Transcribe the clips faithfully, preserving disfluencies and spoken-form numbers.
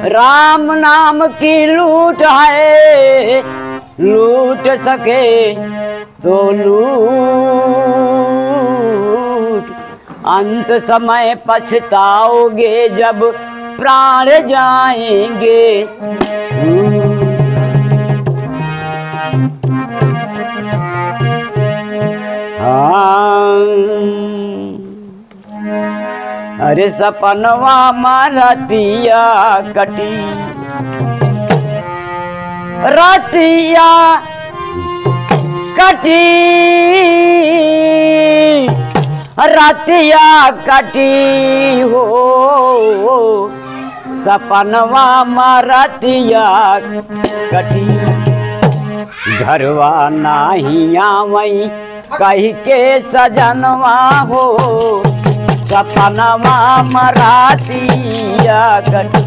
राम नाम की लूट है, लूट सके तो लूट, अंत समय पछताओगे जब प्राण जाएंगे। हाँ, अरे सपनवा मारतिया कटी, रतिया कटी, रतिया कटी हो, सपनवा मारतिया कटी। घरवा नाही आवई कही के सजनवा हो, सपनवा मरातिया कटी।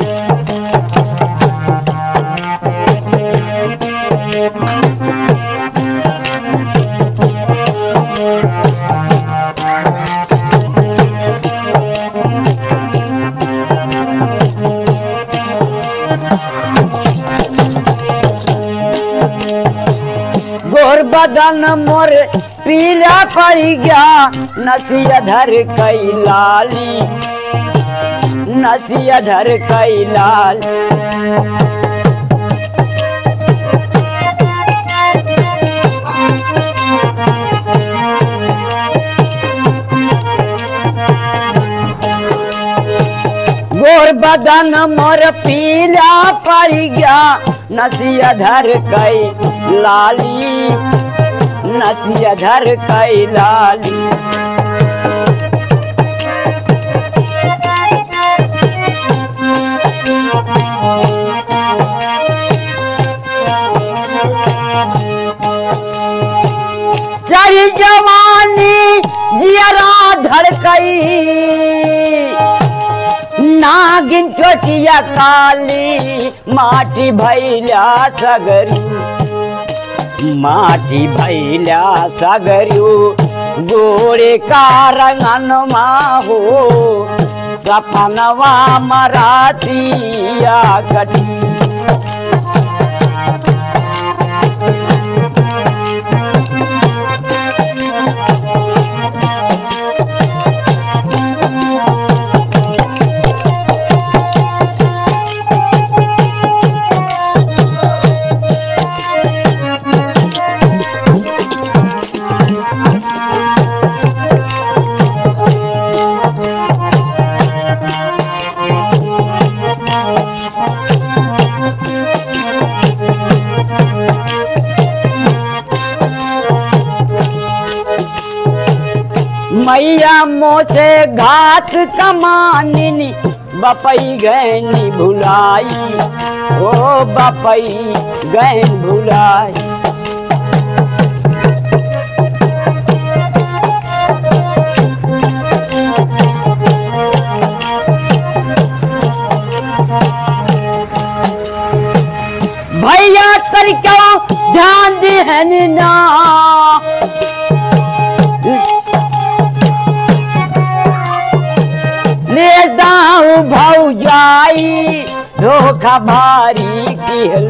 गोर बदन मोर पीला पड़ गया, नसिया धर कई लाली, नसिया धर कई लाल। गोर बदन मोर पीला पड़ गया, नसिया धर कई लाली, नसिया धर कई लाली। चढ़ी जवानी जियरा धड़कई, नागिन चोटिया काली, माटी भैला सगरू, माटी भैला सगरू, गोरे का रंगनमा हो, सपनवा मरातिया कटी। मैया मोसे घात कमानिनी, बपई गैनी भुलाई, ओ बपई गैन भुलाई। भैया तरीका ध्यान दिहन ना, ले दाऊ भौजाई, धोखा भारी किहल,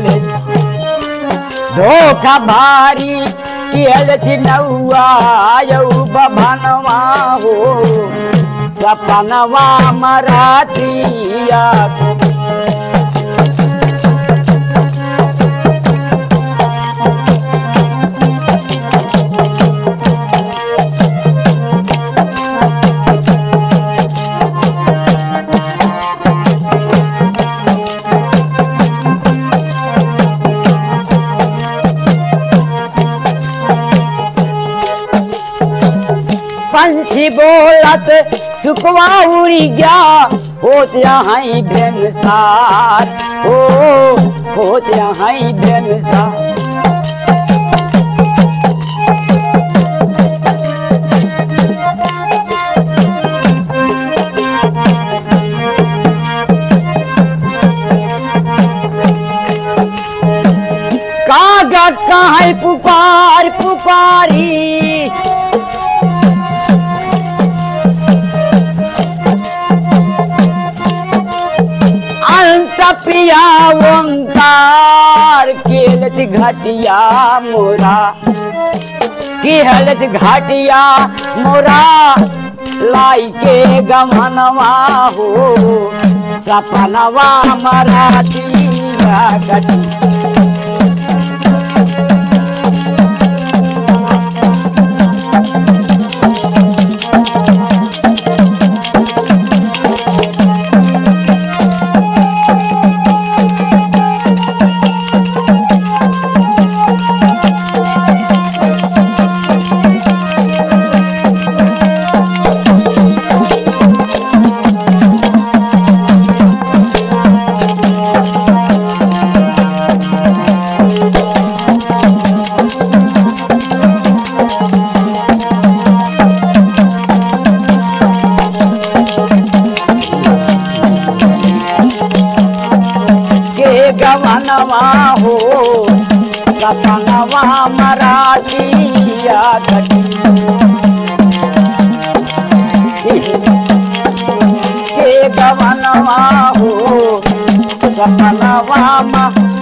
धोखा भारी किहल नौआ यौ बभनवा हो, सपनवा मरातिया। पंछी बोलत सुखवा उड़ी गया, होत यहाँ भेनसार, ओ होत यहाँ भेनसार। कागज कहाँ पुकार पुकारी, अंत पिया ओंकार केलत घाटिया मोरा की हलत घाटिया मोरा लाई के गमनवा हो सपनवा मराठिया गटी गवनवा हो सपनवा मराठिया गटी के गवनवा हो सपनवा